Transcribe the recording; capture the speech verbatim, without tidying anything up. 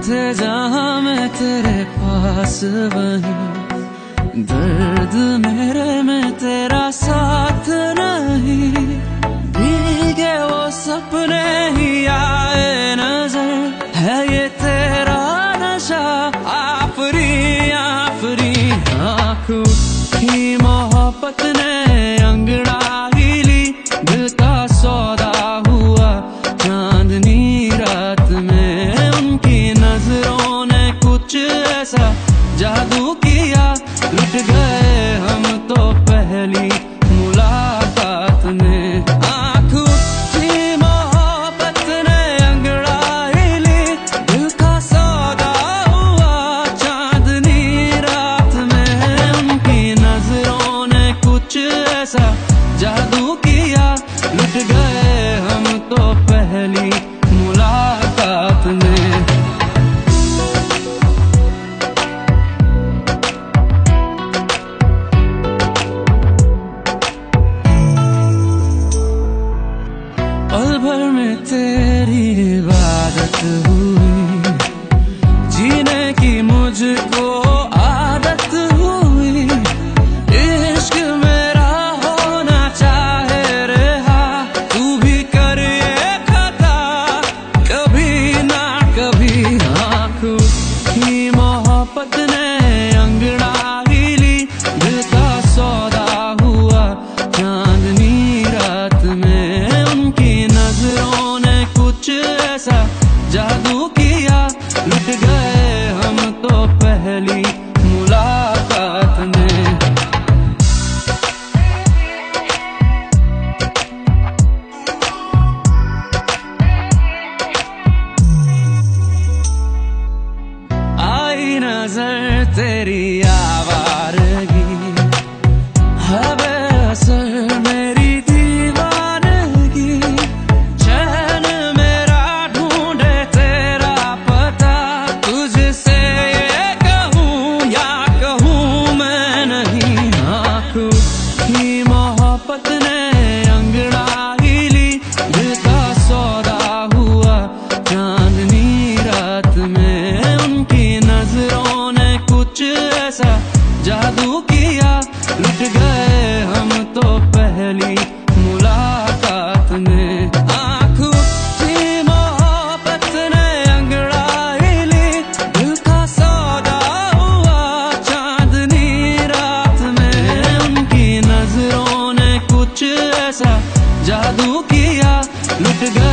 थे जहाँ मैं तेरे पास वहीं दर्द मेरे में तेरा साथ नहीं। भीगे वो सपने ही आए नजर, है ये तेरा नशा आफरी आफरी। आँखों की मोहब्बत ने अंगड़ाई ली, दिल का सौदा हुआ चांदनी रात में। उनकी नजरों ने कुछ ऐसा जादू किया, लुट गए हम तो पहली मुलाकात में। आँखों की मोहब्बत ने अंगड़ाई ली, दिल का सौदा हुआ चांदनी रात में। उनकी नजरों ने कुछ ऐसा जादू किया, लुट गए हम तो पहली मुलाकात में। पल भर में तेरी इबादत हुई, जीने की मुझको आदत हुई। इश्क मेरा होना चाहे रहा, तू भी कर ये खता कभी ना कभी। आँखों की मोहब्बत ने अंगड़ाई ली, दिल का सौदा हुआ चांदनी रात में। उनकी नजरों ने कुछ ऐसा जादू किया, लुट गए हम तो पहली मुलाकात में। आई नजर तेरी आवारगी, है बेअसर मेरी दीवानगी। चैन मेरा ढूंढे तेरा पता, तुझसे ये कहूँ या कहूँ मैं नहीं। आँखों की मोहब्बत ने अंगड़ाई ली, दिल का सौदा हुआ चांदनी रात में। उनकी नजरों ने कुछ ऐसा जादू किया, लुट गए हम तो पहली मुलाकात में। आँखों की मोहब्बत ने अंगड़ाई ली, दिल का सौदा हुआ चांदनी रात में। उनकी नजरों ने कुछ ऐसा जादू किया, लुट गए